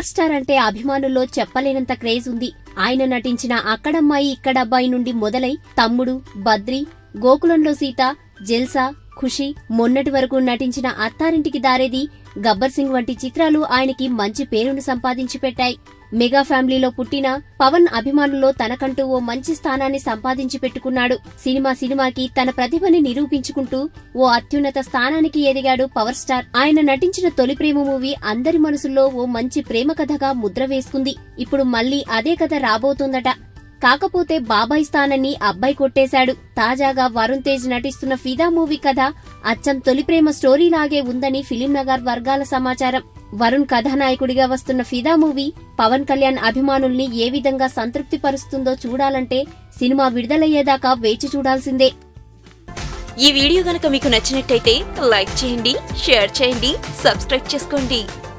Power star అంటే అభిమానుల్లో చెప్పలేనంత క్రేజ్ ఉంది. ఆయన నటించిన అక్కడమ్మాయి ఇక్కడబ్బాయి నుండి మొదలై తమ్ముడు, బద్రి, గోకులంలో సీత, జల్సా, ఖుషి, మొన్నటి వరకు నటించిన అత్తారింటికి దారేది, గబ్బర్ సింగ్ వంటి చిత్రాలు ఆయనకి మంచి పేరును సంపాదించి పెట్టాయి. మెగా ఫ్యామిలీలో పుట్టిన పవన్ అభిమానుల్లో తనకంటూ ఓ మంచి స్థానాన్ని సంపాదించి పెట్టుకున్నాడు. సినిమాకి తన ప్రతిభని నిరూపించుకుంటూ ఓ అత్యున్నత స్థానానికి ఎదిగాడు పవర్ స్టార్. ఆయన నటించిన తొలి ప్రేమ మూవీ అందరి మనసుల్లో ఓ మంచి ప్రేమ కథగా ముద్ర వేసుకుంది. ఇప్పుడు మళ్లీ అదే కథ రాబోతోందట. కాకపోతే బాబాయ్ స్థానాన్ని అబ్బాయి కొట్టేశాడు. తాజాగా వరుణ్ తేజ్ నటిస్తున్న ఫిదా మూవీ కథ అచ్చం తొలి ప్రేమ స్టోరీలాగే ఉందని ఫిలిం నగర్ వర్గాల సమాచారం. వరుణ్ కథానాయకుడిగా వస్తున్న ఫిదా మూవీ పవన్ కళ్యాణ్ అభిమానుల్ని ఏ విధంగా సంతృప్తి పరుస్తుందో చూడాలంటే సినిమా విడుదలయ్యేదాకా వేచి చూడాల్సిందే. ఈ వీడియో గనక మీకు నచ్చినట్టయితే లైక్ చేయండి, షేర్ చేయండి, సబ్స్క్రైబ్ చేసుకోండి.